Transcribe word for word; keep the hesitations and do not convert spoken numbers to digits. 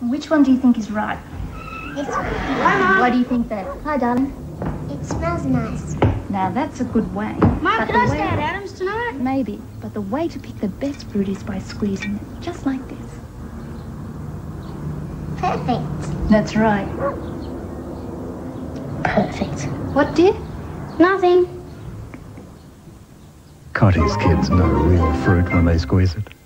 Which one do you think is ripe? This one. Why do you think that? Hi, darling. It smells nice. Now, that's a good way. Mum, But can the I way- stay at Adam's tonight? Maybe, but the way to pick the best fruit is by squeezing it, just like this. Perfect. That's right. Perfect. What, dear? Nothing. Cottie's kids know real fruit when they squeeze it.